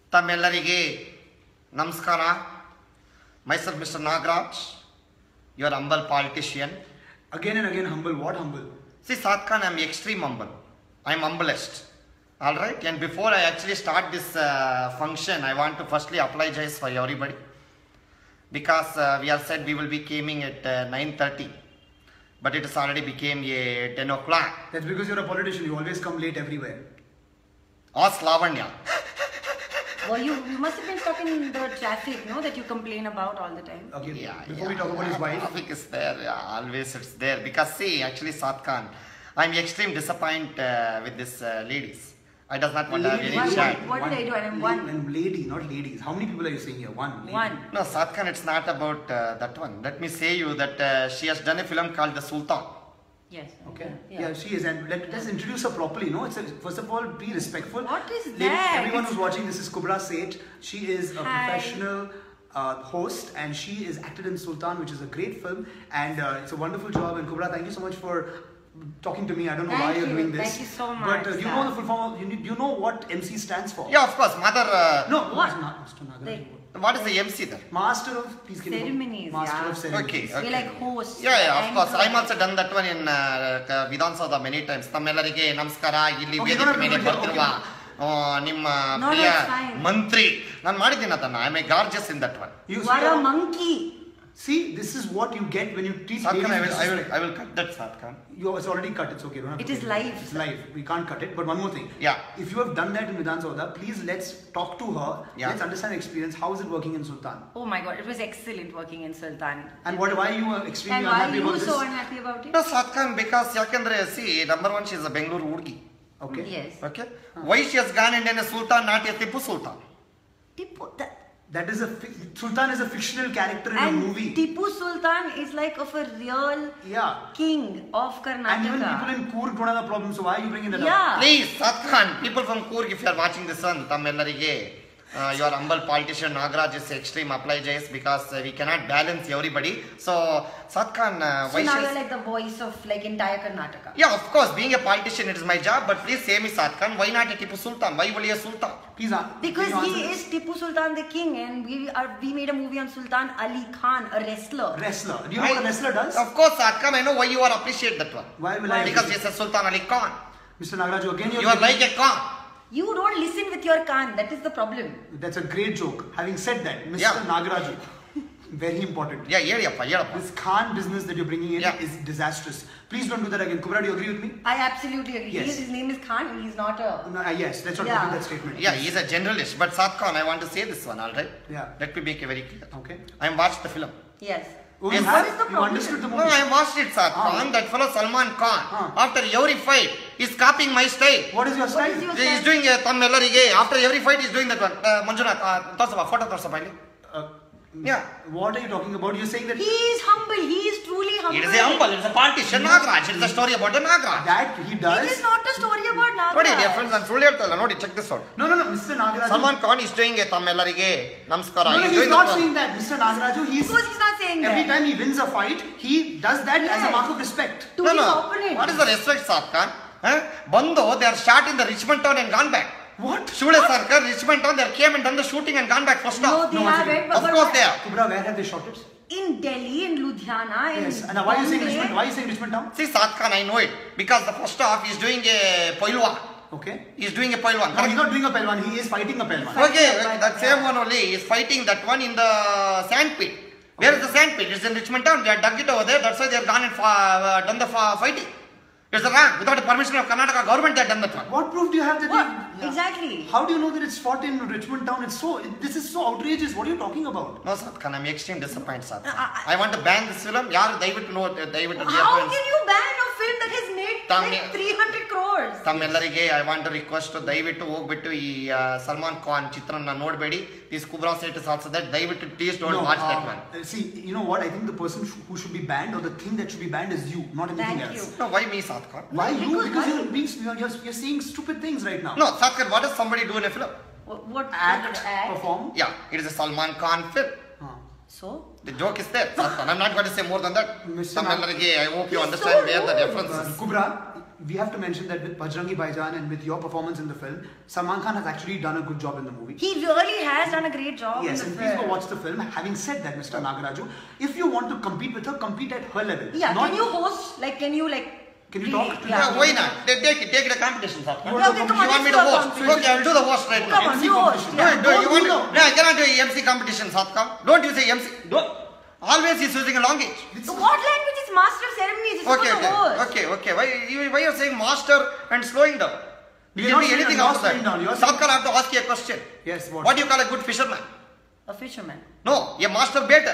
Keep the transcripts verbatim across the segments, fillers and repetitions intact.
ತಮ್ಮೆಲ್ಲರಿಗೆ ನಮಸ್ಕಾರ. Myself Mister Nagraj, your humble politician. Again and again humble. What humble? See, Saad Khan, I am extreme humble. I am humblest. Alright, and before I actually start this uh, function, I want to firstly apologize for everybody. Because uh, we have said we will be coming at uh, nine thirty. But it has already became a ten o'clock. That's because you're a politician. You always come late everywhere. Ask Lavanya. Well, you, you must have been stuck in the traffic, no? That you complain about all the time. Okay. Yeah, Before yeah, we talk about yeah, his wife. Traffic is there. Yeah, always it's there. Because see, actually, Saad Khan, I'm extremely disappointed uh, with this uh, ladies. I does not want to have Lady- any What- chat. what did I do? I am La- one. And lady, not ladies. How many people are you saying here? One. Lady. One. No, Saad Khan, it's not about uh, that one. Let me say you that uh, she has done a film called The Sultan. Yes. Okay. Yeah. Yeah. she is. And let us introduce her properly. No, it's a, first of all, be respectful. What is Ladies, that? everyone who's watching, this is Kubra Seth. She is a Hi. professional uh, host, and she is acted in Sultan, which is a great film, and uh, it's a wonderful job. And Kubra, thank you so much for talking to me. I don't know Thank why you're you. doing this. Thank you so But much, uh, you sir. know the full form. Of, you, need- you know what M C stands for? Yeah, of course, mother. Uh, No. What? it's not Mister Nagaraj. Like- What is the M C there? Master of please give me- Ceremonies, Master yeah. of ceremonies. Okay, okay. We're like hosts. Yeah, yeah, of and, course. uh, I'm also done that one in uh, Vidhan Sabha many times. ತಮ್ಮೆಲ್ಲರಿಗೆ ನಮಸ್ಕಾರ. ಇಲ್ಲಿ Okay, ವೇದಿಕೆ no, no, ಮೇಲೆ no, ಬರ್ತಿರುವ okay. ಆ, ನಿಮ್ಮ No, no, Priya it's fine. ಮಂತ್ರಿ ನಾನು ಮಾಡಿದ್ದೀನಿ ಅದನ್ನ. I a gorgeous in that one. You You are a monkey. See, this is what you get when you treat Saad Khan, I ladies will, I will, disrespect. I will cut that, Saad Khan. You, it's already cut. It's okay. Don't have It to is cut live. It's live. We can't cut it. But one more thing. Yeah. If you have done that in Vidhan Sabha, please let's talk to her. Yeah. Let's understand the experience. How is it working in Sultan? Oh my God, it was excellent working in Sultan. And what? Why you are extremely And why are unhappy you about this? so unhappy about it? No, Saad Khan, because ಯಾಕಂದ್ರೆ see, number one, she is a Bengaluru ಹುಡುಗಿ. Okay. Yes. Okay. Why she has gone in a Sultan, not a Tipu Sultan? Tipu, the, That is a fi- Sultan is a fictional character in and a movie. Tipu Sultan is like of a real Yeah. king of And even people Karnataka. in Coorg don't have a problem. So why are you bringing that up? Yeah. Please, Saad Khan, people from Coorg, if you are watching this one, ತಮ್ಮೆಲ್ಲರಿಗೆ uh, your humble politician Nagraj is extreme apologize because uh, we cannot balance everybody. So, Saad Khan, uh, So why now she you're is- like the voice of like entire Karnataka. Yeah, of course, being a politician, it is my job, but please say me, Saad Khan, why not a Tipu Sultan? Why only a Sultan? Please, uh, Because can you he answer is this? Tipu Sultan the king, and we are we made a movie on Sultan Ali Khan, a wrestler. Wrestler. Do you know what a wrestler does? Of course, Saad Khan, I know why you are appreciate that one. Why will I? Because he says Sultan Ali Khan. Mister Nagaraj, again you're You are like a Khan. You don't listen with your Khan. That is the problem. That's a great joke. Having said that, Mister Yeah. Nagaraju, very important. Yeah, ಹೇಳಿಯಪ್ಪ ಹೇಳಪ್ಪ. This Khan business that you're bringing in Yeah. is disastrous. Please don't do that again. Kubra, do you agree with me? I absolutely agree. Yes. He is, his name is Khan, and he's not a. No, uh, yes, let's not Yeah. repeat that statement. Yeah, he is a generalist, but Saad Khan, I want to say this one, alright? Yeah. Let me make it very clear. Okay. I am watched the film. Yes. Oh, Yes. you, What have, is the you problem? understood the No, movie? I watched it, Saad Ah. Khan. That fellow Salman Khan, Ah. after every fight, is copying my style. What is your What style? is your- He is doing a ತಮ್ಮೆಲ್ಲರಿಗೆ after every fight he is doing that one. Uh, Manjunath, uh, ತೋರ್ಸಪ್ಪ, photo ತೋರ್ಸಪ್ಪ ಇಲ್ಲಿ. Uh, Yeah. What are you talking about? You're saying that He is humble. He is truly humble. It is a humble, it is a politician, Nagraj. It is a story about a Nagraj. that he does. It is not a story about Nagraj. ನೋಡಿ dear friends, ನಾನು ಸುಳ್ಳು ಹೇಳ್ತಾ ಇಲ್ಲ ನೋಡಿ, check this out. No, no, no, Mister Nagaraju. Salman Khan is doing a ತಮ್ಮೆಲ್ಲರಿಗೆ ನಮಸ್ಕಾರ. No, no, He is he's doing not that one. saying that. Mister Nagaraju, he's Of course he's not saying every that. time he wins a fight, he does that as a Yes. mark of respect. To No, his no. opponent. What is the respect, Saad Khan? Huh? ಬಂದು they are shot in the Richmond town and gone back. What? Shule Sarkar, Richmond town, they came and done the shooting and gone back first No, off. they No, one haven't. second. but- Of but- course they are. Kubra, where have they shot it? In Delhi, in Ludhiana, in Yes. And why are you saying Bombay. Richmond? Why are you saying Richmond town? See, Saad Khan, I know it. Because the first off, he's doing a Poilwan. Okay. He's doing a Poilwan. No, he's not doing a pelwan. He is fighting a pelwan. Okay, Fighting a that Poilwan, same yeah. one only. He's fighting that one in the sand pit. Where is the sand pit? It's in Richmond town. They have dug it over there. That's why they have gone and fa- uh, done the fa- fighting. It's a wrong. Without the permission of Karnataka government, they have done that one. What proof do you have that? What? they- Exactly. How do you know that it's fought in Richmond town? It's so. It, this is so outrageous. What are you talking about? No, Saad Khan, I'm extremely disappointed, Saad Khan. I- I- I want to ban this film. ಯಾರು ದಯವಿಟ್ಟು no ದಯವಿಟ್ಟು dear How friends, can you ban a film that has made Tamil- like three hundred crores? ತಮ್ಮೆಲ್ಲರಿಗೆ I want to request ದಯವಿಟ್ಟು ಹೋಗ್ಬಿಟ್ಟು ಈ ಆ, ಸಲ್ಮಾನ್ ಖಾನ್ ಚಿತ್ರನ ನೋಡಬೇಡಿ. This Kubra Sait is also that. ದಯವಿಟ್ಟು please don't watch that one. uh, see, you know what? I think the person sh- who should be banned or the thing that should be banned is you, not anything Thank else. you. No, why me, Saad Khan? Why No, you? because Because why- you're being you're, you're, you're saying stupid things right now. No, Saad Khan, what does somebody do in a film? What? what Act, act? perform. Yeah, it is a Salman Khan film. Huh. So? The joke is there, Saad Khan. I'm not going to say more than that. Mister ತಮ್ಮೆಲ್ಲರಿಗೆ I hope you He's understand so where the rude. difference Uh, is. Kubra, we have to mention that with Bajrangi Bhaijaan and with your performance in the film, Salman Khan has actually done a good job in the movie. He really has done a great job. Yes, in and the please film. go watch the film. Having said that, Mister Nagaraju, if you want to compete with her, compete at her level. Yeah, Not- can you host? Like, can you like? Can you really- talk to Yeah. Yeah, why not? They take it, take it a competition, Satkar. You You want Okay, to come compete? on, want me let's to do a host? competition. Okay, I'll do the host right now. Come on, M C you host. competition. Yeah. No, do, you Don't want do to, the- no, I cannot do M C competition, Satkar. Don't use a M C. Don't. Always he's using a language. So what language is master of ceremonies? It's Okay, supposed to okay, host. okay, okay. Why you why you're saying master and slowing down? You You're can not be saying anything you're after slowing down, you're that. saying- Satkar, I have to ask you a question. Yes, what? What do you call a good fisherman? A fisherman. No, a master baiter.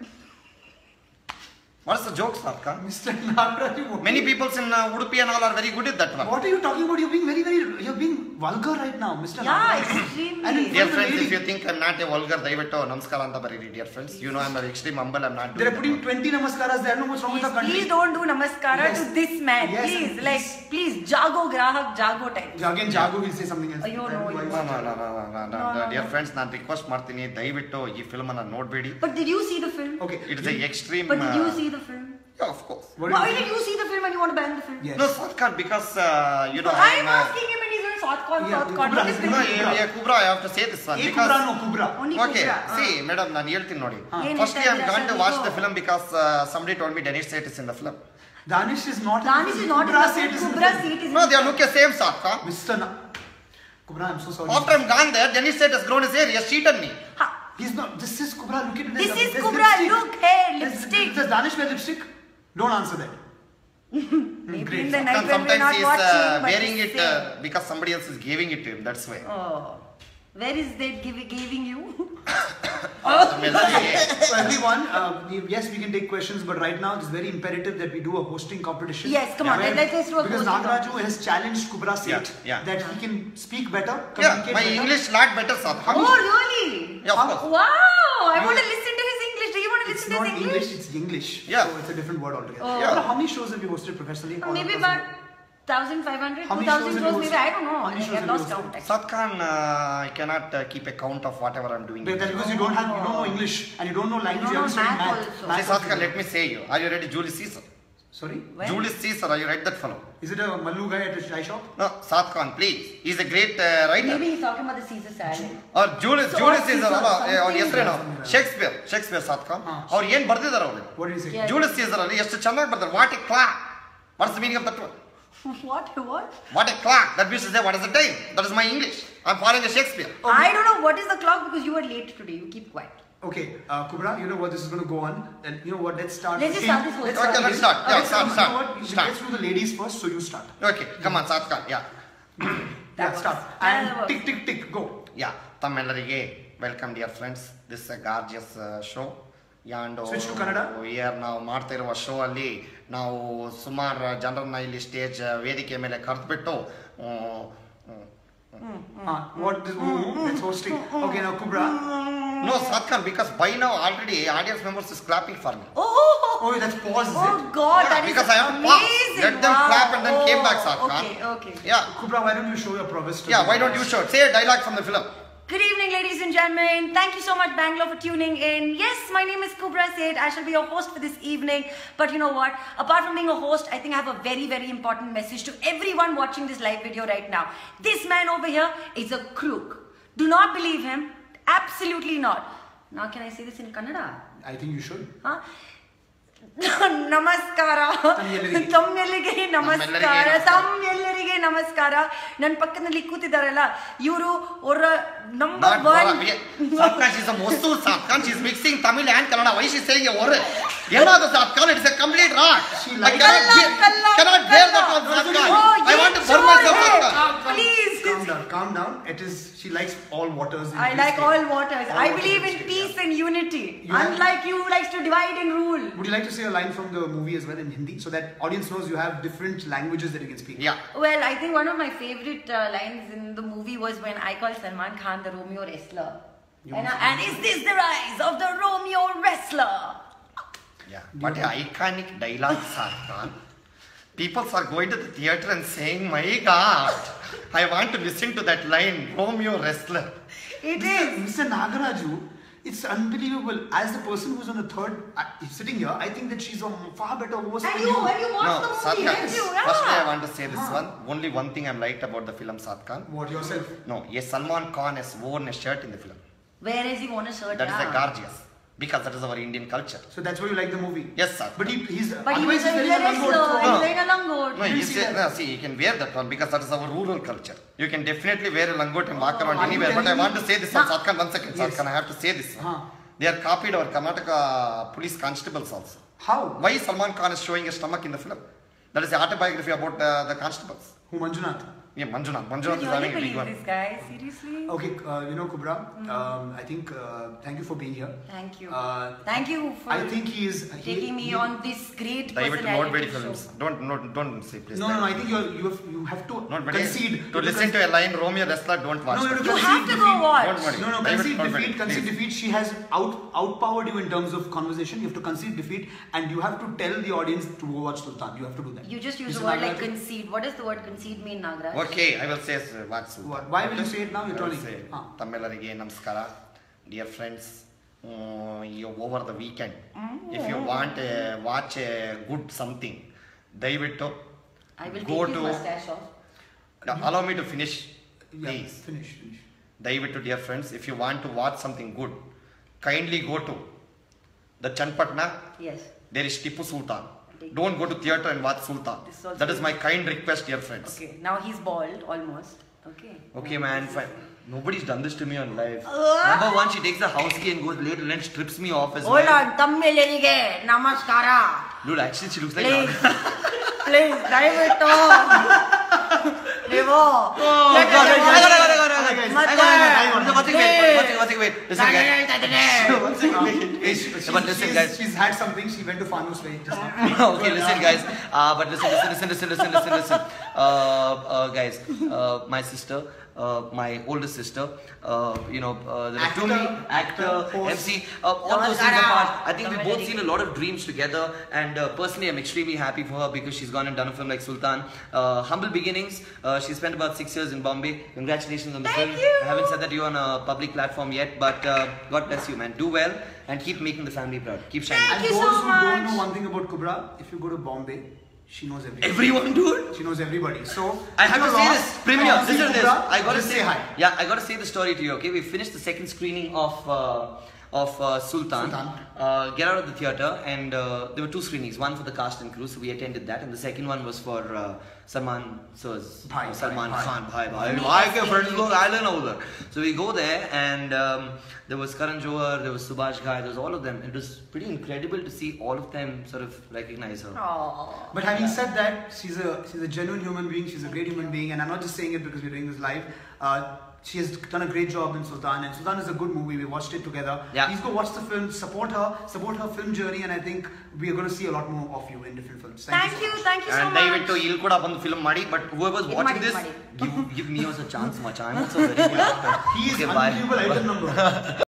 What's the joke, Satkar? Mister Nagaraju, what- Many people in uh, Udupi and all are very good at that one. What are you talking about? You're being very, very, you're being vulgar right now, Mister Yeah, Nagaraju. extremely. And in Dear front of friends, the if lady, you think I'm not a vulgar, daivitto, namaskara anta bariri, dear friends. You know I'm an extreme humble, I'm not They're doing putting that twenty namaskaras there. No what's wrong with Please, the country. please don't do namaskara Yes. to this man. Yes, please, and like, please- please, jago grahak, jago type. Again, Jago will say something else. Ayyo, no, Why- you- one. No, no, no, no, no, no, No, no. no, Dear no. friends, ನಾನು request ಮಾಡ್ತೀನಿ ದಯವಿಟ್ಟು ಈ film ಅನ್ನ ನೋಡ್ಬೇಡಿ. But did you see the film? Okay. It is a extreme. But did you uh, see the film? Yeah, of course. What do Why you did you see the film and you want to ban the film? Yes. No, Satkar, because uh, you know I'm I'm. Uh, asking him and he's going Southcon, Yeah, Southcon. Kubra, What is he's no, this? yeah, yeah, Kubra, I have to say this one Hey, because. Kubra, no, Kubra. Only Okay, Kubra. see, uh. madam, ನಾನು ಹೇಳ್ತೀನಿ ನೋಡಿ. ಏನ್ Firstly, ಹೇಳ್ತಾ I'm ಇದ್ದೀರಾ going to sir watch ನೀವು? the film because uh, somebody told me Danish Seth is in the film. Danish is not. Danish is not in Kubra the said film. is in the Kubra film. seat is in No, the they film. look the same, Satkar. Mister Na- Kubra, I'm so sorry. After I'm gone there, Danish Seth has grown his hair. He has cheated me. Ha. He's not. This is Kubra. Look at it. This There's- is there's Kubra. lipstick. Look, hey, There's- lipstick. Does Danish wear lipstick? Don't answer that. Maybe Great. in the night And when we're sometimes not he's watching, uh, but wearing it's it same. uh, because somebody else is giving it to him. That's why. Oh. Where is that give, giving you? Melody, So everyone, uh, we- yes, we can take questions, but right now it's very imperative that we do a hosting competition. Yes, come on, Where- let- let's do a Because hosting Nagaraju has challenged Kubra Seth Yeah, yeah. that he can speak better, yeah, communicate my better. English lot better, Satkar. Oh, really? Yeah, of course. Wow. I You- want to listen to his English. Do you want to It's listen to not his English, English? it's English. Yeah. So it's a different word altogether. Oh. Yeah. So how many shows have you hosted professionally? all Maybe across the about world? one thousand five hundred, How many two thousand shows have you shows, maybe. hosted? I don't know. How many I shows have have you lost hosted? count. actually. Satkan, uh, I cannot uh, keep a count of whatever I'm doing. But that's because you don't have, you don't know English and you don't know language. You You don't have to know study math math. also. See, Math Satkan, also. let me say you. Are you ready? Julius Caesar. Sorry? When? Julius Caesar, are you read that fellow? Is it a Mallu guy at a chai shop? No, Satkan, please. He's a great uh, writer. Maybe he's talking about the Caesar salad. Or Julius, So, Julius Caesar, Caesar, ಅಲ್ಲ ಅವ್ರ something ಹೆಸರೇನು something. Shakespeare Shakespeare ಸಾತ್ಕಾನ್ ಹಾ. ಅವ್ರು ಏನ್ ಬರ್ದಿದ್ದಾರೆ ಅವರು What did he say? Yeah. Julius Caesar ಅಲ್ಲಿ ಎಷ್ಟು ಚೆನ್ನಾಗಿ ಬರ್ತಾರೆ what a clock what's the meaning of that word What? What? What a clock that means to say what is the time that is my English I am following a Shakespeare I don't know what is the clock because you were late today. You keep quiet. Okay, uh, Kubra, you know what this is going to go on. And you know what? Let's start. Let's just Okay, start this whole Okay, thing. let's start. Yeah, Let's start, You start. know what? You should- Start. Let's do the ladies first, so you start. Okay come on Satkan yeah Yeah, works. start. That And works. tick, tick, tick, go. Yeah ತಮ್ಮೆಲ್ಲರಿಗೆ welcome dear friends this a gorgeous show and Switch to Kannada. Year ನಾವು ಮಾಡ್ತಾ ಇರುವ show ಅಲ್ಲಿ ನಾವು ಸುಮಾರು ಜನರನ್ನ ಇಲ್ಲಿ stage ವೇದಿಕೆ ಮೇಲೆ ಕರೆದ್ಬಿಟ್ಟು Uh, what this? Ooh, it's hosting. Okay, now Kubra. No Satkan because by ನಾವು already audience members is clapping for me Oh, Oh, that's pause. Is oh it? God, Yeah, that is because I have to pause. amazing. Let them Wow. clap and then came back, Oh, Sarkar. Okay, okay. Yeah Kubra, why don't you show your prowess? To yeah the why don't you show say dialogue from the film Good evening, ladies and gentlemen. Thank you so much, Bangalore, for tuning in. Yes, my name is Kubra Seth. I shall be your host for this evening. But you know what? Apart from being a host, I think I have a very, very important message to everyone watching this live video right now. This man over here is a crook. Do not believe him. Absolutely not. Now, can I say this in Kannada? I think you should. Huh? ನಮಸ್ಕಾರ ತಮ್ಮೆಲ್ಲರಿಗೆ. ತಮ್ಮೆಲ್ಲರಿಗೆ ನಮಸ್ಕಾರ ನಮ್ಮೆಲ್ಲರಿಗೆ ತಮ್ಮೆಲ್ಲರಿಗೆ ನಮಸ್ಕಾರ ನನ್ನ ಪಕ್ಕದಲ್ಲಿ ಕೂತಿದ್ದಾರಲ್ಲ ಇವರು ಅವರ number Not one Bora. Satkan, she's a Mosul Satkan. She's mixing Tamil and Kannada. Why is she saying a word? Another Satkan, it's a complete rot. She I likes- cannot, Kalla, bear, kalla, cannot bear that kalla. one Satkan. Oh, I want to ye burn myself chor hai. Satkan. Please. Calm down, calm down. It is. She likes all waters. in I this like state. all waters. All I waters believe in state, peace yeah. and unity. You have- Unlike you who likes to divide and rule. Would you like to say a line from the movie as well in Hindi, so that audience knows you have different languages that you can speak? Yeah. Well, I think one of my favorite uh, lines in the movie was when I called Salman Khan the Romeo wrestler. You And, must- uh, and is this the rise of the Romeo wrestler? Yeah. But an iconic dialogue, Satkan. People are going to the theatre and saying, my God, I want to listen to that line, Romeo wrestler. It Mister is. Mister Nagaraju, It's unbelievable. As the person who's on the third uh, sitting here, I think that she's a far better host And than you, you. when you watch No, the movie, Sadhkan, didn't you? Yeah. firstly I want to say this Huh. one. Only one thing I'm liked about the film Sadhkan. What, yourself? No, yes, Salman Khan has worn a shirt in the film. Where is he worn a shirt? That is yeah. a gorgeous. Because that is our Indian culture. So that's why you like the movie? Yes, sir. But he, he's... But he otherwise was a he's wearing a wrestler. langot. He's No. wearing a langot. No, You you see say, that? no, see, you can wear that one because that is our rural culture. You can definitely wear a langot and walk Oh, around are you anywhere. But I telling want me- to say this No. on Sadhkan, one second, Yes. Sadhkan, I have to say this one. Huh. They are copied our Karnataka police constables also. How? Why Salman Khan is showing a stomach in the film? That is the autobiography about uh, the constables. Who, Manjunath? Yeah, Manjunath. You Manjunath is really having a big believe one. this guy? Seriously? Okay, uh, you know, Kubra, um, I think, uh, thank you for being here. Thank you. Uh, Thank you for I think he is... he- taking me he- on this great ದಯವಿಟ್ಟು personality ನೋಡ್ಬೇಡಿ show. films. Don't, don't, don't say please. No, no, no, I think you're, you have, you have to ನೋಡ್ಬೇಡಿ. concede. To listen to a line, Romeo Wrestler, don't watch No, no, that. no, You concede have to defeat. go watch. Don't worry. No, no, Dayvitt concede Norbert, defeat, concede please. defeat. She has out outpowered you in terms of conversation. You have to concede defeat, and you have to tell the audience to go watch Sultan. You have to do that. You just use Mister the word like Nagaraj? concede. What does the word concede mean, Nagraj? Okay, I will say uh, what's What? Why will you say it now? You're I will turning. say, Huh. ತಮ್ಮೆಲ್ಲರಿಗೆ ನಮಸ್ಕಾರ. Dear friends, uh, you over the weekend, if you want to watch a good something, ದಯವಿಟ್ಟು I will go take his to. mustache off. Now, allow me to finish, Yeah, please. finish, finish. ದಯವಿಟ್ಟು dear friends, if you want to watch something good, kindly go to the Chanpatna. Yes. There is Tipu Sultan. Don't go to theatre and watch Sultan. This is also- That is my kind request, dear friends. Okay. Now he's bald almost. Okay. Okay, man, fine. Nobody's done this to me on live. Uh. Number one, she takes the house key and goes later and strips me off as Hold well. on. ತಮ್ಮೆಲ್ಲರಿಗೆ ನಮಸ್ಕಾರ. Dude, actually, she looks like. Please. Please. ದಯವಿಟ್ಟು. ನೀವು. Oh, God, I got it, I got it, I got it, I got it. ಮತ್ತೆ. I got it, I got it. One second, wait, one second, one second, wait. Listen, ನಾನು guys. ಹೇಳ್ತಾ ಇದ್ದೀನಿ. One second, wait. Wait, She's, But listen, she's, guys. she's had something. She went to Farmer's Way just now. Okay, listen, guys. Uh, but listen, listen, listen, listen, listen, listen, listen. Uh, uh, guys, uh, my sister, uh, my older sister, uh, you know, uh, there are two Actor, me, actor, host. M C, uh, all those things Namaskara. apart. I think we've both Namaste. seen a lot of dreams together, and uh, personally, I'm extremely happy for her because she's gone and done a film like Sultan. Uh, humble beginnings. Uh, she spent about six years in Bombay. Congratulations on the Thank film. you. I haven't said that to you on a public platform yet, but uh, God bless you, man. Do well and keep making the family proud. Keep shining. Thank And you those so who don't much. know one thing about Kubra, if you go to Bombay, she knows everybody. Everyone, dude. She knows everybody. So I have if to you're say lost this. Premier, and you see listen to this. Kubra, I gotta just say, say hi. Yeah, I gotta say the story to you. Okay, we finished the second screening of uh, of uh, Sultan. Sultan. Uh, get out of the theater, and uh, there were two screenings. One for the cast and crew, so we attended that, and the second one was for uh, Salman Sir's Bhai, uh, Salman bhai, Khan. Bhai, bhai. Me Bhai ke as friends well. look island over there. So we go there, and um, there was Karan Johar, there was Subhash Ghai, there was all of them. It was pretty incredible to see all of them sort of recognize her. Aww. But having said that, she's a she's a genuine human being. She's a great human being, and I'm not just saying it because we're doing this live. Uh, she has done a great job in Sultan, and Sultan is a good movie. We watched it together. Yeah. Please go watch the film, support her, support her film journey, and I think we are going to see a lot more of you in different films. Thank so you. much. Thank you so And much. ದಯವಿಟ್ಟು ಇಲ್ಲಿ ಕೂಡ ಒಂದು film ಮಾಡಿ but whoever's ಇದು watching ಮಾಡಿ, this ಮಾಡಿ. give give me also a chance much I'm also a very good actor He is Okay, bye. unbelievable item number.